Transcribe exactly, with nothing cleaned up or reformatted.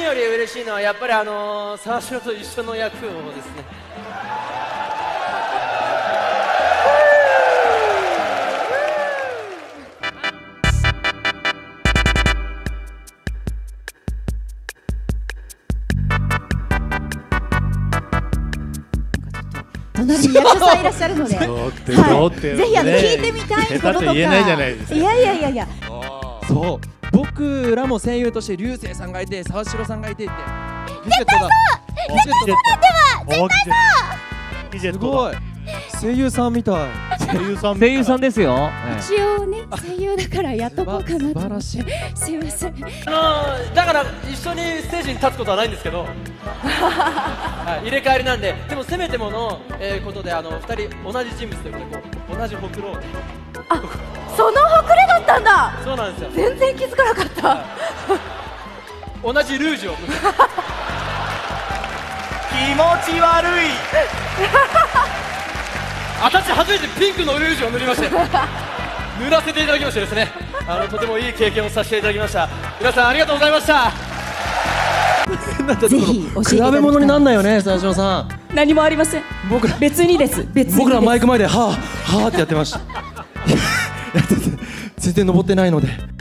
より嬉しいのはやっぱりあのー、沢城と一緒の役をですね。 隣に役者さんいらっしゃるので、はい、ぜひあの聞いてみたいこととか。いやいやいやいや。 そう、僕らも声優として流星さんがいて、沢城さんがいてって。 絶対そう。絶対そうなんでは。絶対そう。 すごい。声優さんみたい。 声優さん。 声優さんですよ。 一応ね、声優だからやっとこうかなと。素晴らしい。すいません。 あのー、だから一緒にステージに立つことはないんですけど。はい、入れ替えりなんで、でもせめてもの、えー、ことであのふたり同じ人物ということでこう同じほくろを。 あ、そのほくれだったんだ。 そうなんですよ。 全然気づかなかった。はい、 同じルージュを。 気持ち悪い。 私初めてピンクのルージュを塗りまして塗らせていただきましてですね、あのとてもいい経験をさせていただきました。皆さんありがとうございました。 ぜひ教えて比べ物になんないよね、沢城さん。 何もありません。僕ら別にです。別に。 僕らマイク前ではあはあってやってました。全然登ってないので。